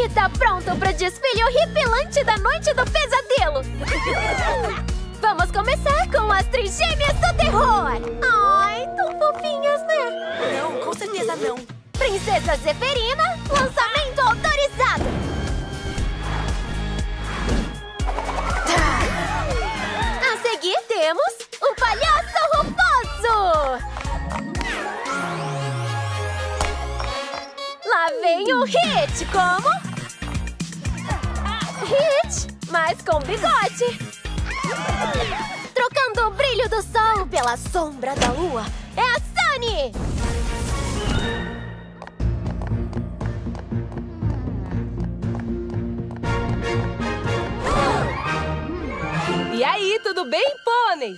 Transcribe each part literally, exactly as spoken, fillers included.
E tá pronto pro desfile horripilante da Noite do Pesadelo! Vamos começar com as Trigêmeas do Terror! Ai, tão fofinhas, né? Não, com certeza não. Princesa Zeferina, lançamento autorizado! A seguir temos o Palhaço Rufoso! Lá vem o Hit, como? Hit, mas com bigode! Trocando o brilho do sol pela sombra da lua, é a Sunny! E aí, tudo bem, pôneis?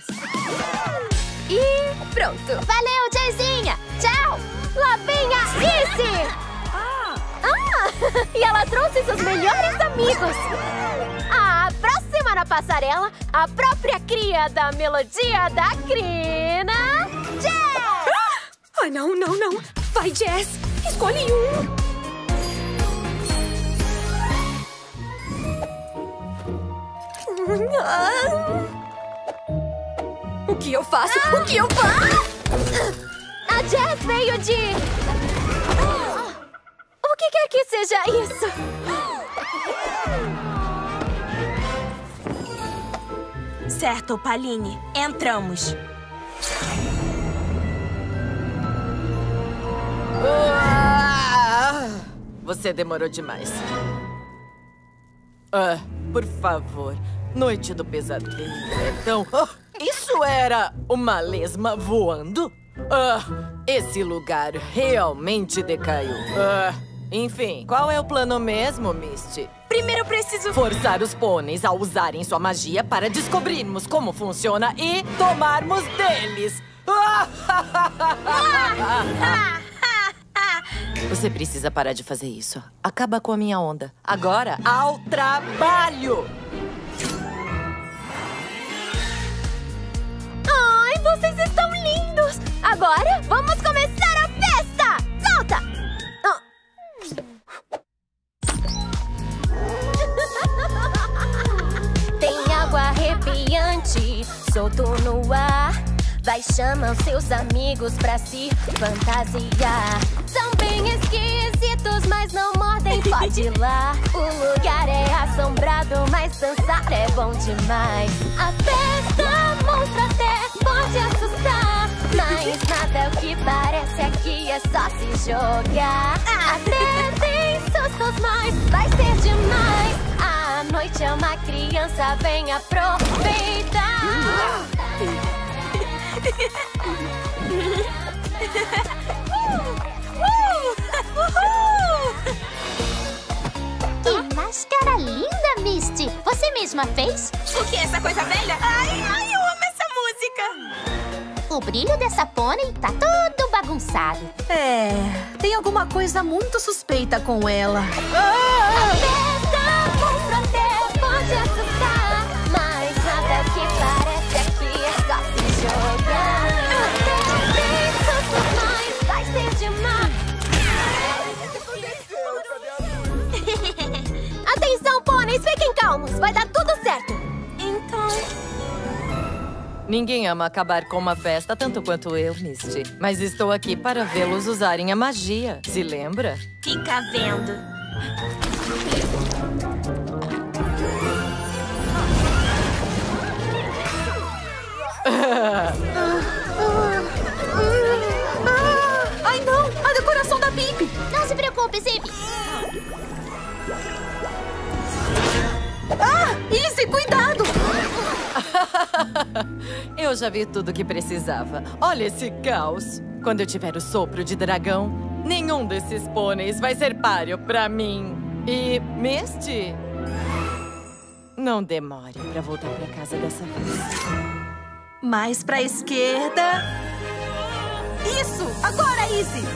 E pronto! Valeu, Jayzinha! Tchau! Lá vem a Izzy! Ah! Ah! E ela trouxe seus melhores amigos! A próxima na passarela, a própria cria da melodia da Crina, Jess! Ah, não, não, não! Vai, Jess! Escolhe um! O que eu faço? Ah! O que eu faço? A Jess veio de... O que quer que seja isso? Certo, Paline. Entramos. Ah, você demorou demais. Ah, por favor. Noite do Pesadelo. Então, oh, isso era uma lesma voando? Ah, esse lugar realmente decaiu. Ah, enfim, qual é o plano mesmo, Misty? Primeiro eu preciso... Forçar os pôneis a usarem sua magia para descobrirmos como funciona e tomarmos deles. Você precisa parar de fazer isso. Acaba com a minha onda. Agora, ao trabalho! Ai, vocês estão lindos! Agora, vamos começar a festa! Solta! Ah. Tem água arrepiante, solto no ar. Vai, chamam seus amigos pra se fantasiar. São bem esquisitos, mas não mordem, pode ir lá. O lugar é assombrado, mas dançar é bom demais. A festa monstro até pode assustar, mas nada é o que parece, aqui é só se jogar. Até tem sustos, mas vai ser demais. A noite é uma criança, vem aproveitar. Que máscara linda, Misty! Você mesma fez? O que é essa coisa velha? Ai, ai, eu amo essa música! O brilho dessa pônei tá todo bagunçado. É, tem alguma coisa muito suspeita com ela. A festa monstro até pode assustar, mas nada que parece aqui é só se jogar. Até tem sustos, mas vai ser demais. Atenção, pôneis, fiquem calmos, vai dar tudo certo. Então... Ninguém ama acabar com uma festa tanto quanto eu, Misty. Mas estou aqui para vê-los usarem a magia. Se lembra? Fica vendo. Ai, não! A decoração da Pip! Não se preocupe, Zip! Ah! Izzy, cuidado! Eu já vi tudo o que precisava. Olha esse caos. Quando eu tiver o sopro de dragão, nenhum desses pôneis vai ser páreo pra mim. E, Misty, não demore pra voltar pra casa dessa vez. Mais pra esquerda. Isso! Agora, Izzy!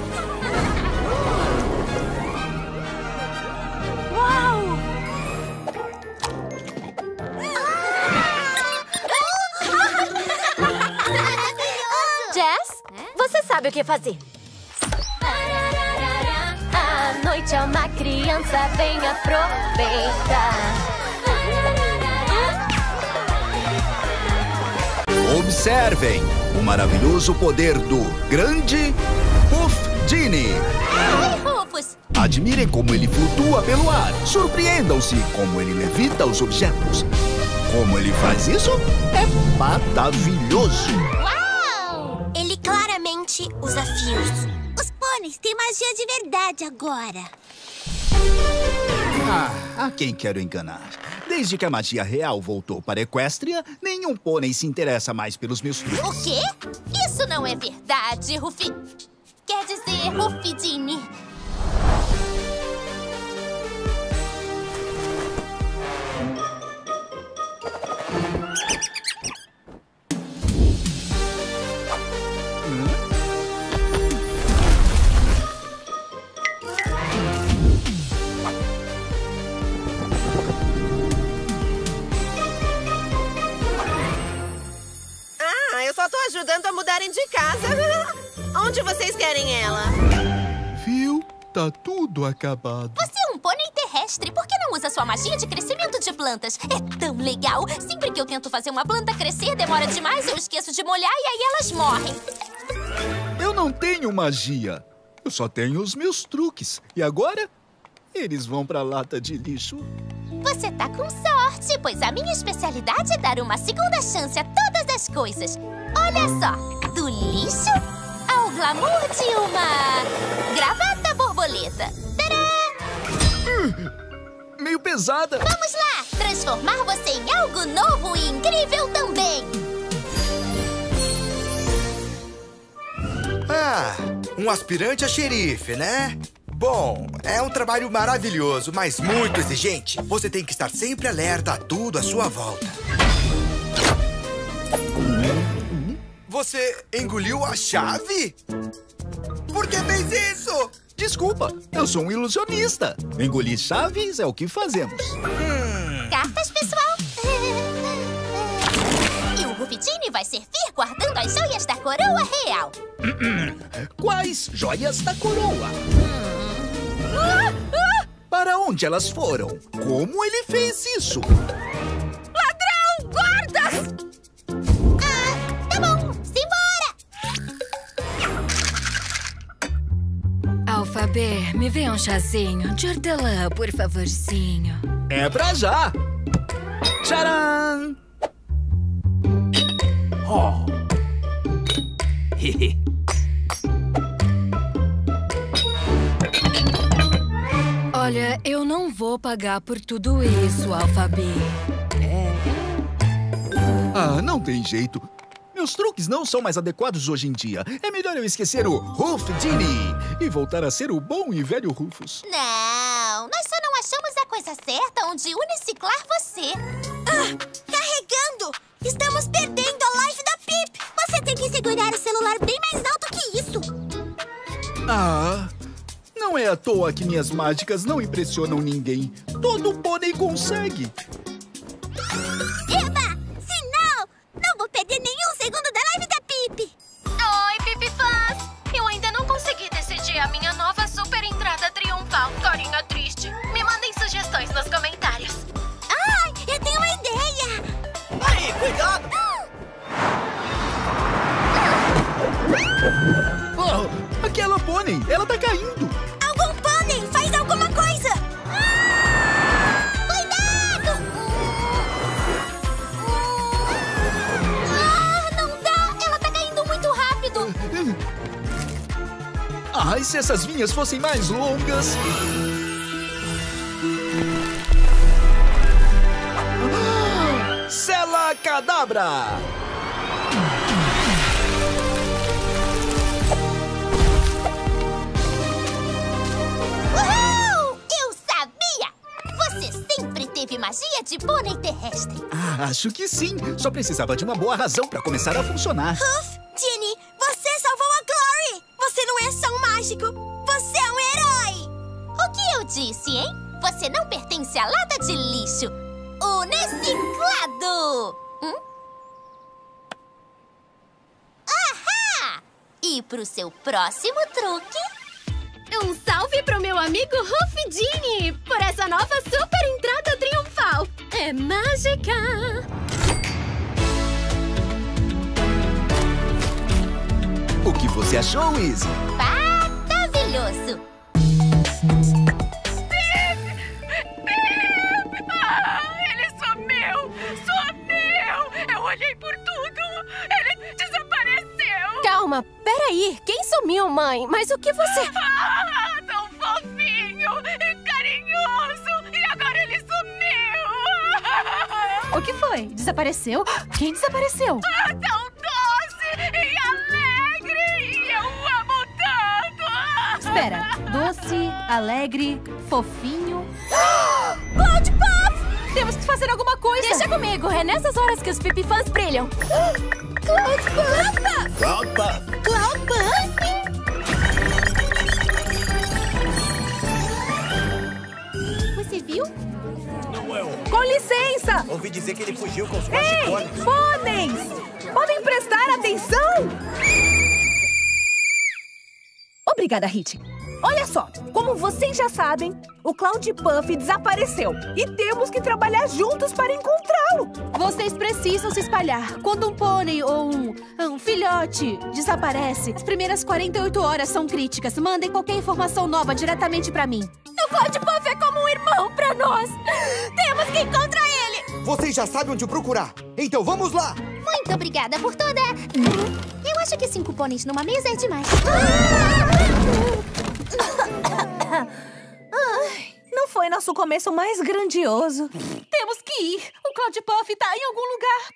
Uau! Jess, você sabe o que fazer. A noite Rufite é uma criança, vem aproveitar. Observem o maravilhoso poder do grande Ruf Dini. Oi, Rufus. Admirem como ele flutua pelo ar. Surpreendam-se como ele levita os objetos. Como ele faz isso? É maravilhoso. Uau! Ele claramente usa fios. Os pôneis têm magia de verdade agora. Ah, a quem quero enganar? Desde que a magia real voltou para Equestria, nenhum pônei se interessa mais pelos meus truques. O quê? Isso não é verdade, Rufi. Quer dizer, Rufidini. Ah, eu só tô ajudando a mudarem de casa. Onde vocês querem ela? Viu? Tá tudo acabado. Você é um pônei terrestre. Por que não usa sua magia de crescimento de plantas? É tão legal. Sempre que eu tento fazer uma planta crescer, demora demais, eu esqueço de molhar e aí elas morrem. Eu não tenho magia. Eu só tenho os meus truques. E agora, eles vão pra lata de lixo. Você tá com sorte, pois a minha especialidade é dar uma segunda chance a todas as coisas. Olha só, do lixo ao glamour de uma gravata borboleta. Tadã! Meio pesada. Vamos lá, transformar você em algo novo e incrível também. Ah, um aspirante a xerife, né? Bom, é um trabalho maravilhoso, mas muito exigente. Você tem que estar sempre alerta a tudo à sua volta. Você engoliu a chave? Por que fez isso? Desculpa, eu sou um ilusionista. Engolir chaves é o que fazemos. Hum. Cartas, pessoal. E o Rufidini vai servir guardando as joias da coroa real. Quais joias da coroa? Para onde elas foram? Como ele fez isso? Ladrão, guardas! Ah, tá bom, simbora! Alfabê, me vê um chazinho de hortelã, por favorzinho. É pra já! Tcharam! Oh. Olha, eu não vou pagar por tudo isso, Alfabê. É. Ah, não tem jeito. Meus truques não são mais adequados hoje em dia. É melhor eu esquecer o Ruf Dini e voltar a ser o bom e velho Rufus. Não, nós só não achamos a coisa certa onde uniciclar você. Ah, carregando! Estamos perdendo a live da Pip! Você tem que segurar o celular bem mais alto que isso. Ah, não é à toa que minhas mágicas não impressionam ninguém. Todo pônei consegue. Eba! Se não, não vou perder nenhum segundo da live da Pip! Oi, Pip Fãs! Eu ainda não consegui decidir a minha nova super entrada triunfal. Carinha triste. Me mandem sugestões nos comentários. Ai, eu tenho uma ideia! Aí, cuidado! Oh, aquela pônei, ela tá caindo. Algum pônei, faz alguma coisa! Ah! Cuidado! Ah, não dá! Ela tá caindo muito rápido! Ai, se essas vinhas fossem mais longas. Sela Cadabra! Uhul! Eu sabia! Você sempre teve magia de pônei terrestre. Ah, acho que sim. Só precisava de uma boa razão pra começar a funcionar. Ruf, Dini, você salvou a Glory! Você não é só um mágico, você é um herói! O que eu disse, hein? Você não pertence à lata de lixo. Uniciclado! Hum? Ahá! E pro seu próximo truque, Um salve pro meu amigo Rufidini por essa nova super entrada triunfal. É mágica! O que você achou, Izzy? Maravilhoso! Ah, ele sumiu! Sumiu! Eu olhei por tudo! Ele desapareceu! Calma, peraí. Quem sumiu, mãe? Mas o que você... Ah, tão fofinho e carinhoso! E agora ele sumiu! O que foi? Desapareceu? Quem desapareceu? Ah, tão doce e alegre! E eu amo tanto! Espera. Doce, alegre, fofinho... Cloud Puff! Temos que fazer alguma coisa! Deixa comigo. É nessas horas que os Pipi fãs brilham. Cloud Puff! Cloud Puff! Cloud Puff! Você viu? Não é o... Com licença! Ouvi dizer que ele fugiu com os Ei, guaxicólicos. pôneis! Podem prestar atenção? Obrigada, Hit. Olha só, como vocês já sabem, o Cloud Puff desapareceu e temos que trabalhar juntos para encontrá-lo. Vocês precisam se espalhar. Quando um pônei ou um, um filhote desaparece, as primeiras quarenta e oito horas são críticas. Mandem qualquer informação nova diretamente para mim. O Cloud Puff é como um irmão para nós. Temos que encontrar ele. Vocês já sabem onde procurar. Então vamos lá. Muito obrigada por toda... Eu acho que cinco pôneis numa mesa é demais. Ai, não foi nosso começo mais grandioso. Temos que ir. O Cloud Puff tá em algum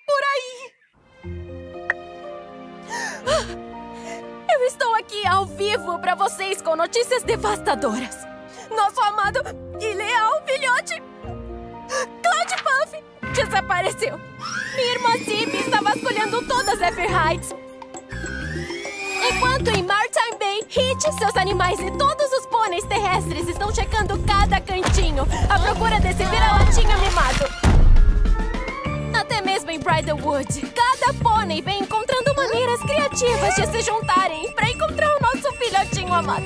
lugar por aí. Eu estou aqui ao vivo para vocês com notícias devastadoras. Nosso amado e leal filhote Cloud Puff desapareceu. Minha irmã Zippy está vasculhando todas as Zephyr Heights. Enquanto em Maritime Bay, Hit, seus animais e todos os pôneis terrestres estão checando cada cantinho à procura desse vira-latinha mimado. Até mesmo em Bridlewood, cada pônei vem encontrando maneiras criativas de se juntarem para encontrar o nosso filhotinho amado.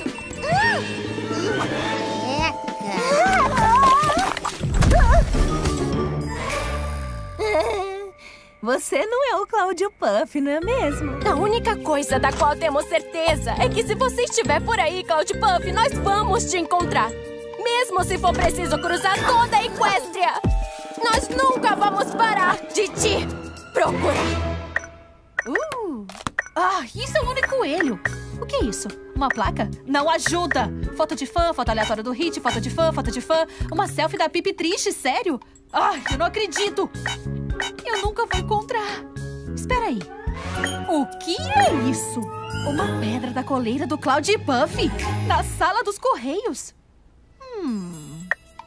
Você não é o Cloud Puff, não é mesmo? A única coisa da qual temos certeza é que se você estiver por aí, Cloud Puff, nós vamos te encontrar. Mesmo se for preciso cruzar toda a Equestria. Nós nunca vamos parar de te procurar. Uh! Ah, isso é um único coelho. O que é isso? Uma placa? Não ajuda! Foto de fã, foto aleatória do Hit, foto de fã, foto de fã. Uma selfie da Pipi triste, sério? Ai, eu não acredito! Eu nunca vou encontrar. Espera aí. O que é isso? Uma pedra da coleira do Cloud Puff na sala dos Correios. Hum...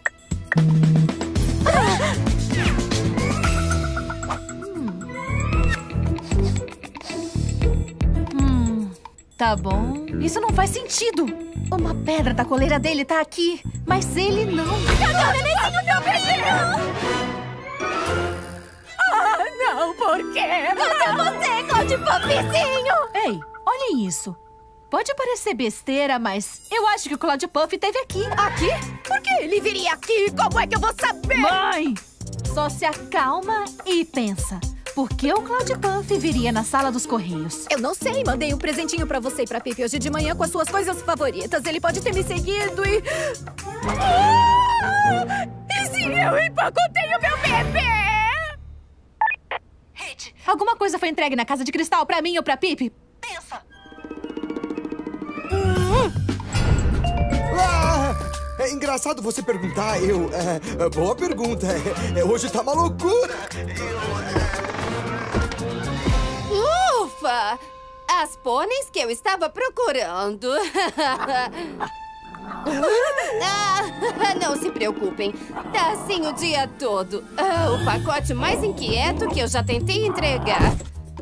Ah! Hum... Tá bom. Isso não faz sentido. Uma pedra da coleira dele tá aqui, mas ele não. Cadê o nenenzinho, meu filho? Ah, não, por quê? Cadê você, Cloud Puffzinho? Ei, olhem isso. Pode parecer besteira, mas eu acho que o Cloud Puff esteve aqui. Aqui? Por que ele viria aqui? Como é que eu vou saber? Mãe! Só se acalma e pensa. Por que o Cloud Puff viria na sala dos Correios? Eu não sei. Mandei um presentinho pra você e pra Pipi hoje de manhã com as suas coisas favoritas. Ele pode ter me seguido e... Ah! E se eu empacotei o meu bebê? Hit, alguma coisa foi entregue na casa de cristal pra mim ou pra Pipi? Pensa. Ah, é engraçado você perguntar. Eu... É, é, boa pergunta. É, é, hoje tá uma loucura. Ufa! As pôneis que eu estava procurando. Ah, não se preocupem. Tá assim o dia todo. Ah, o pacote mais inquieto que eu já tentei entregar.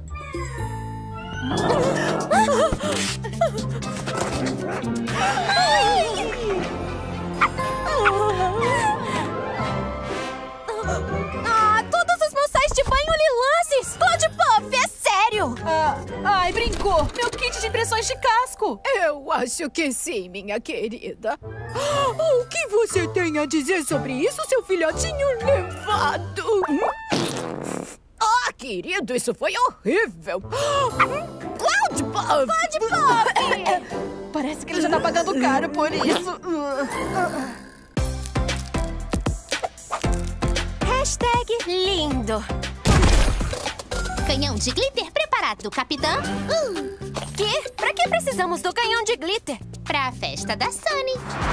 Ah, todos os meus sais de banho lilances! Cloud Puff, é sério! Ah, ai, brincou! Meu kit de impressões de casco! louco? Eu acho que sim, minha querida. O que você tem a dizer sobre isso, seu filhotinho levado? Ah, querido, isso foi horrível. Cloud Puff! Cloud Puff! Parece que ele já tá pagando caro por isso. Hashtag lindo. Canhão de glitter preparado, capitã. Uh, que? Pra que precisamos do canhão de glitter? Pra festa da Sunny.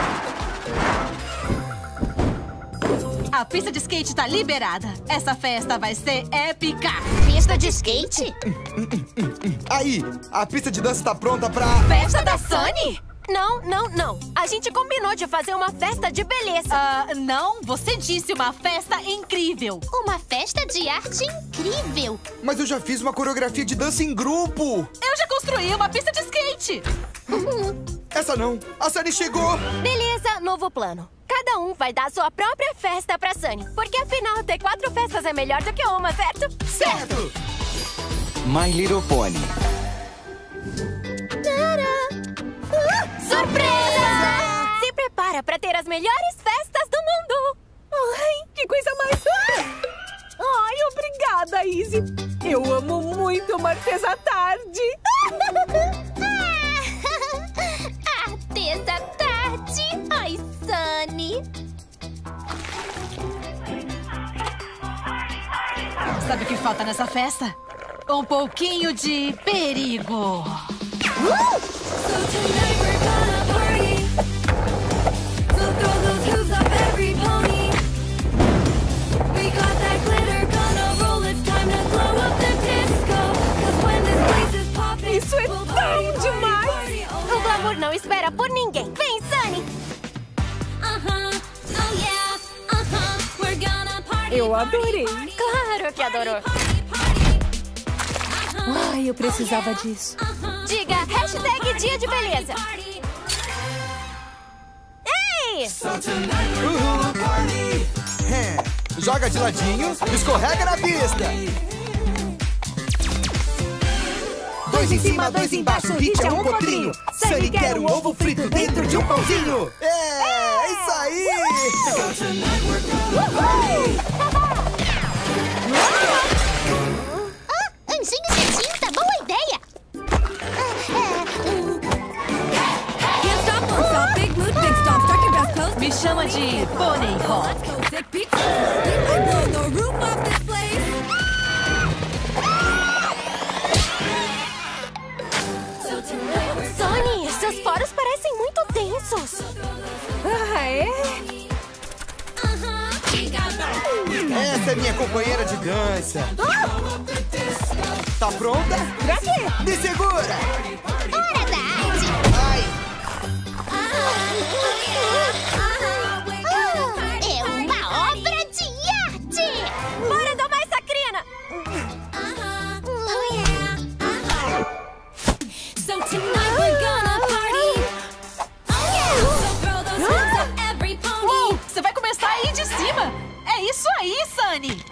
A pista de skate tá liberada. Essa festa vai ser épica. Pista de skate? Aí, a pista de dança tá pronta pra... Festa da Sunny? Não, não, não. A gente combinou de fazer uma festa de beleza. Ah, uh, não. Você disse uma festa incrível. Uma festa de arte incrível. Mas eu já fiz uma coreografia de dança em grupo. Eu já construí uma pista de skate. Essa não. A Sunny chegou. Beleza, novo plano. Cada um vai dar sua própria festa pra Sunny. Porque afinal, ter quatro festas é melhor do que uma, certo? Certo! My Little Pony. Surpresa! Se prepara pra ter as melhores festas do mundo! Ai, que coisa mais... Ai, obrigada, Izzy. Eu amo muito Martesa Tarde. Artesa Tarde. Ai, Sunny. Sabe o que falta nessa festa? Um pouquinho de perigo. Uh! So tonight we're gonna party. So throw those hooves up every pony. We got that glitter, gonna roll. It's time to glow up the disco. 'Cause when this place is popping, isso é we'll tão party, demais! party, party, O glamour não espera por ninguém. Vem, Sunny! Uh-huh, oh yeah, uh-huh, we're gonna party. Eu adorei. Claro que adorou. Ai, eu precisava disso. Diga hashtag dia de beleza. Ei! Uhul. É. Joga de ladinho, escorrega na pista. Dois em cima, dois embaixo, hit é um potrinho. Sunny quer um ovo frito dentro de um pãozinho. É, isso aí! Ah, anjinho de tinta, boa ideia! Can't stop, won't stop, big mood, big stomp. Start your best pose. Me chama de Pony Hop. Sick beats. We might blow the roof off this place. So tonight we're Sunny, seus poros parecem muito tensos. Ah, é? Essa é minha companheira de dança. Tá pronta? Pra quê? Me segura! Hora da arte! Ai! É uma obra de arte! Bora domar essa crina! So tonight we're gonna party. So throw those hooves up every pony. Uou, você vai começar aí de cima. É isso aí, Sunny.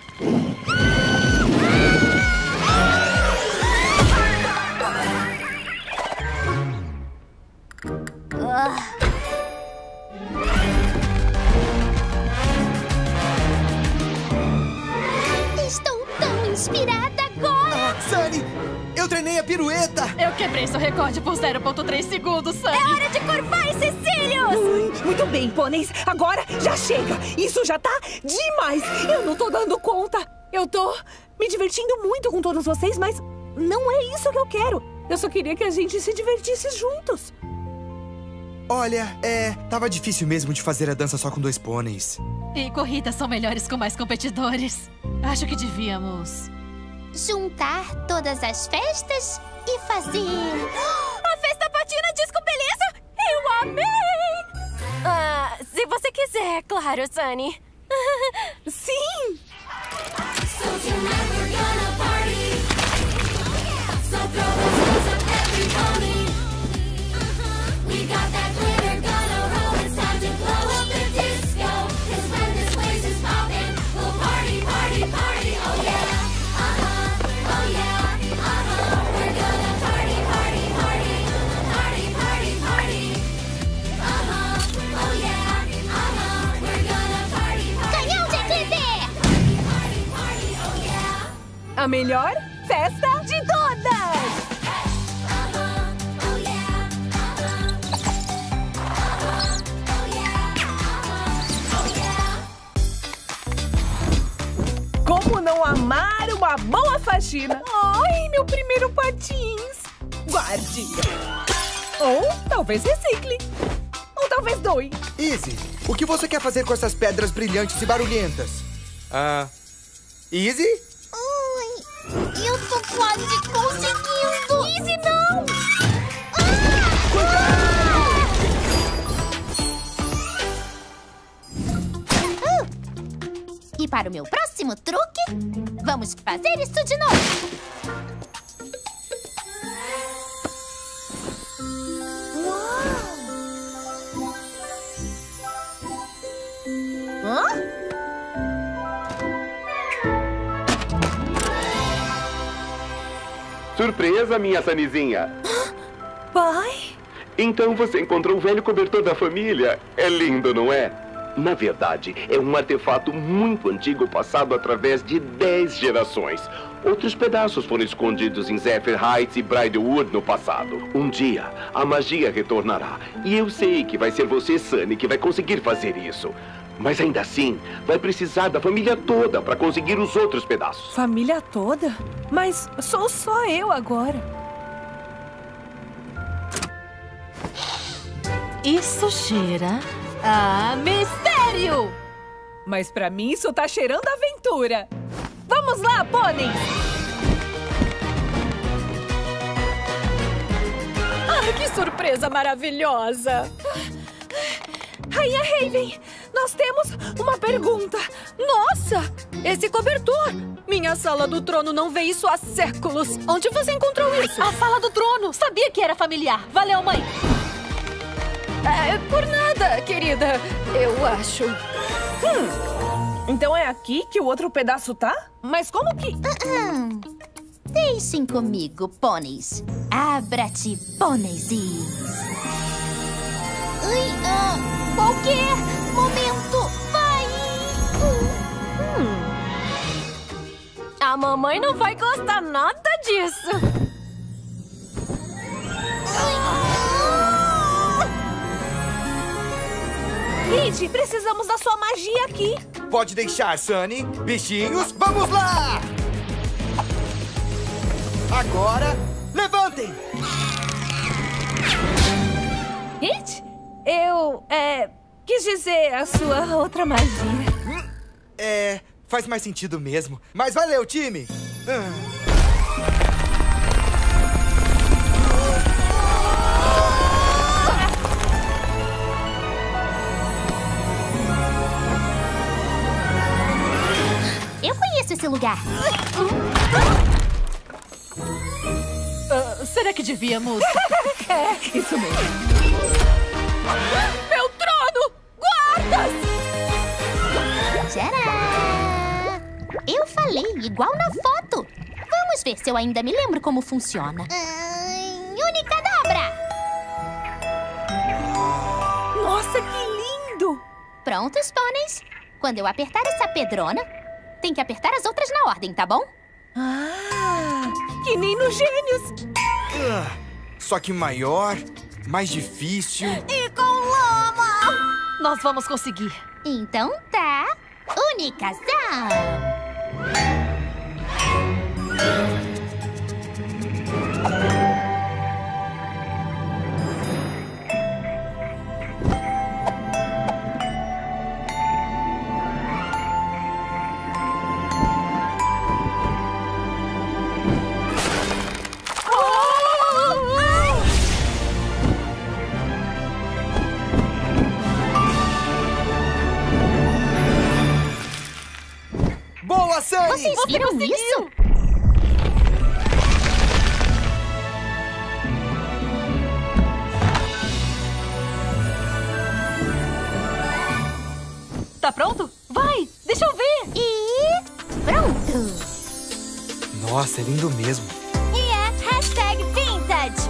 Estou tão inspirada agora! Ah, Sunny, eu treinei a pirueta. Eu quebrei seu recorde por zero ponto três segundos, Sunny. É hora de curvar esses cílios! Ui, muito bem, pôneis. Agora já chega. Isso já tá demais. Eu não tô dando conta. Eu tô me divertindo muito com todos vocês, mas não é isso que eu quero. Eu só queria que a gente se divertisse juntos. Olha, é... Tava difícil mesmo de fazer a dança só com dois pôneis. E corridas são melhores com mais competidores. Acho que devíamos... Juntar todas as festas e fazer... A festa patina disco beleza? Eu amei! Ah, se você quiser, claro, Sunny. Sim! So tonight we're gonna party. So throw those hooves up every pony. We got that glitter, gonna roll. It's time to blow up the disco. 'Cause when this place is poppin', we'll party, party, party. Oh yeah, uh-huh, oh yeah, uh-huh. We're gonna party, party, party, party, A melhor festa de todas! Como não amar uma boa faxina? Ai, meu primeiro patins! Guarde! Ou talvez recicle. Ou talvez doe. Izzy, o que você quer fazer com essas pedras brilhantes e barulhentas? Ah... Izzy? Ai, eu tô quase conseguindo. Izzy, não! Ah! E para o meu próximo truque, vamos fazer isso de novo. Hã? Surpresa, minha Sanizinha. Pai? Então você encontrou o velho cobertor da família. É lindo, não é? Na verdade, é um artefato muito antigo passado através de dez gerações. Outros pedaços foram escondidos em Zephyr Heights e Bridlewood no passado. Um dia, a magia retornará. E eu sei que vai ser você, Sunny, que vai conseguir fazer isso. Mas ainda assim, vai precisar da família toda para conseguir os outros pedaços. Família toda? Mas sou só eu agora. Isso cheira a mistério! Mas pra mim isso tá cheirando aventura. Vamos lá, pôneis! Ah, que surpresa maravilhosa! Rainha Raven, nós temos uma pergunta. Nossa! Esse cobertor! Minha sala do trono não vê isso há séculos. Onde você encontrou isso? A sala do trono! Sabia que era familiar. Valeu, mãe! É, por nada, querida. Eu acho. Hum, então é aqui que o outro pedaço tá? Mas como que... Uh-uh. Deixem comigo, pôneis. Abra-te, pôneis. Ai, ah, qualquer momento vai... Hum. A mamãe não vai gostar nada disso. Peach, precisamos da sua magia aqui. Pode deixar, Sunny. Bichinhos, vamos lá! Agora, levantem! Peach, eu, é, quis dizer a sua outra magia. Hum, é, faz mais sentido mesmo. Mas valeu, time! Ah. Eu conheço esse lugar. Uh, será que devíamos? É, isso mesmo. Meu trono! Guardas! Tcharam! Eu falei, igual na foto. Vamos ver se eu ainda me lembro como funciona. Hum, Unicadabra! Nossa, que lindo! Prontos, pôneis? Quando eu apertar essa pedrona, tem que apertar as outras na ordem, tá bom? Ah, que nem nos Gênios. Ah, só que maior, mais difícil. E com lama! Nós vamos conseguir. Então tá. Unicazão! Boa, Sunny! Vocês viram isso? Tá pronto? Vai! Deixa eu ver! E... pronto! Nossa, é lindo mesmo. E é hashtag vintage!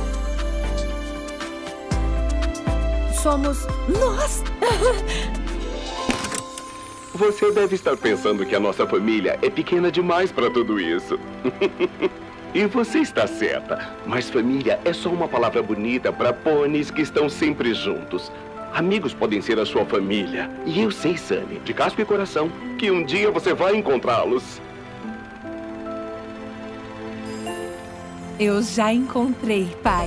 Somos nós! Você deve estar pensando que a nossa família é pequena demais para tudo isso. E você está certa, mas família é só uma palavra bonita para pôneis que estão sempre juntos. Amigos podem ser a sua família. E eu sei, Sunny, de casco e coração, que um dia você vai encontrá-los. Eu já encontrei, pai.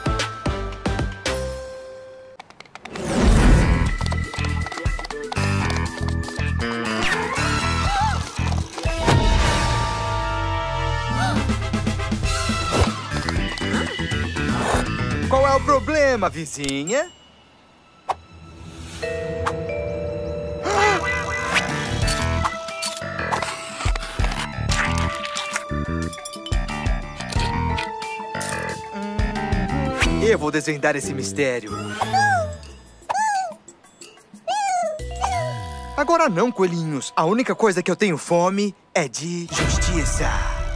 Qual é o problema, vizinha? Eu vou desvendar esse mistério. Agora não, coelhinhos. A única coisa que eu tenho fome é de justiça.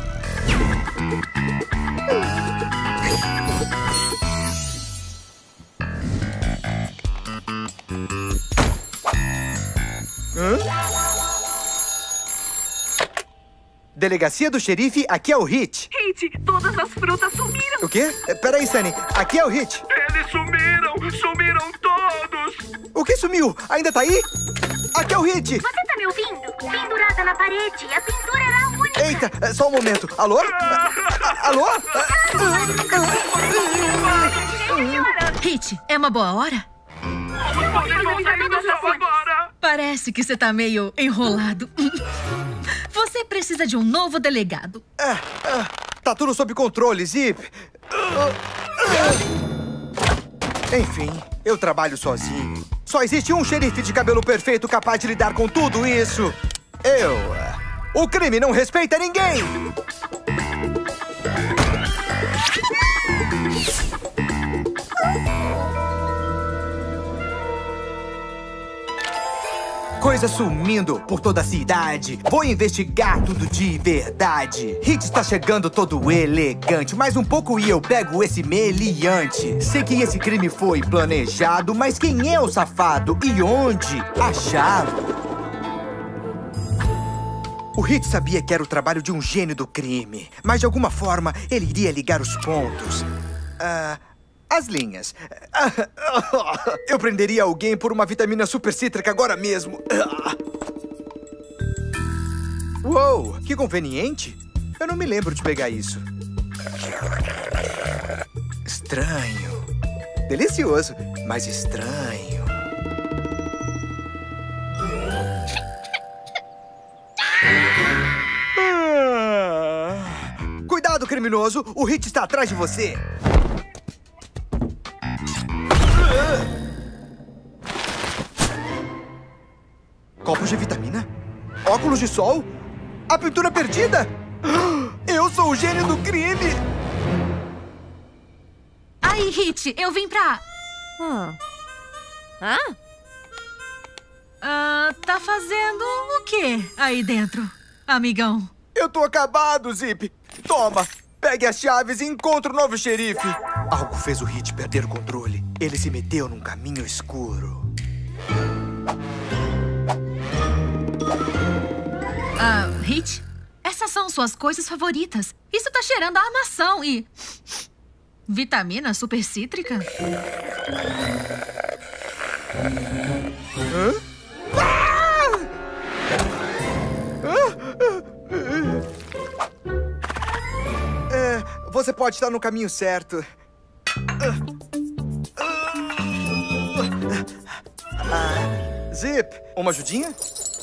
Hã? Delegacia do xerife, aqui é o Hit. Hit, todas as frutas sumiram. O quê? Peraí, Sunny. Aqui é o Hit. Eles sumiram! Sumiram todos! O que sumiu? Ainda tá aí? Aqui é o Hit. Você tá me ouvindo? Pendurada na parede. A pintura era a única. Eita, só um momento. Alô? Alô? Hit, é uma boa hora? Parece que você tá meio enrolado. Você precisa de um novo delegado. É, é, tá tudo sob controle, Zip. Enfim, eu trabalho sozinho. Só existe um xerife de cabelo perfeito capaz de lidar com tudo isso. Eu. O crime não respeita ninguém! Coisas sumindo por toda a cidade. Vou investigar tudo de verdade. Hit está chegando todo elegante, mais um pouco e eu pego esse meliante. Sei que esse crime foi planejado, mas quem é o safado e onde achá-lo? O Hit sabia que era o trabalho de um gênio do crime, mas de alguma forma ele iria ligar os pontos. Ah... As linhas. Eu prenderia alguém por uma vitamina super cítrica agora mesmo. Uou, que conveniente. Eu não me lembro de pegar isso. Estranho. Delicioso, mas estranho. Cuidado, criminoso. O Hit está atrás de você. Copos de vitamina? Óculos de sol? A pintura perdida? Eu sou o gênio do crime! Aí, Hit, eu vim pra... Hum. Hã? Ah, tá fazendo o quê aí dentro, amigão? Eu tô acabado, Zip! Toma! Pegue as chaves e encontre o novo xerife! Algo fez o Hit perder o controle. Ele se meteu num caminho escuro. Ah, Hit, essas são suas coisas favoritas. Isso tá cheirando a armação e... vitamina super cítrica? Hã? Ah! É, você pode estar no caminho certo. Ah, Zip, uma ajudinha?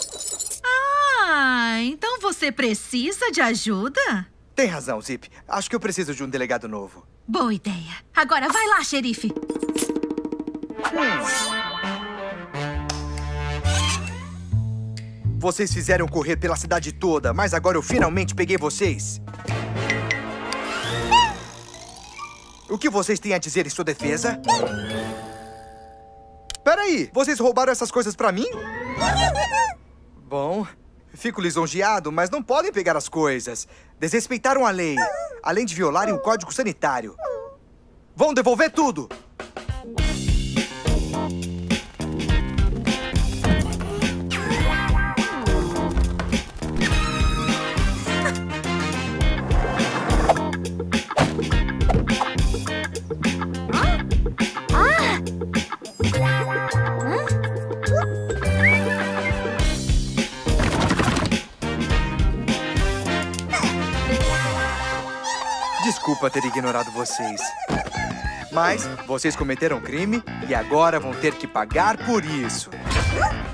Ah, então você precisa de ajuda? Tem razão, Zip. Acho que eu preciso de um delegado novo. Boa ideia. Agora vai lá, xerife. Vocês fizeram correr pela cidade toda, mas agora eu finalmente peguei vocês. O que vocês têm a dizer em sua defesa? Peraí, vocês roubaram essas coisas pra mim? Bom, fico lisonjeado, mas não podem pegar as coisas. Desrespeitaram a lei, além de violarem o código sanitário. Vão devolver tudo! desculpa ter ignorado vocês. Mas vocês cometeram crime e agora vão ter que pagar por isso.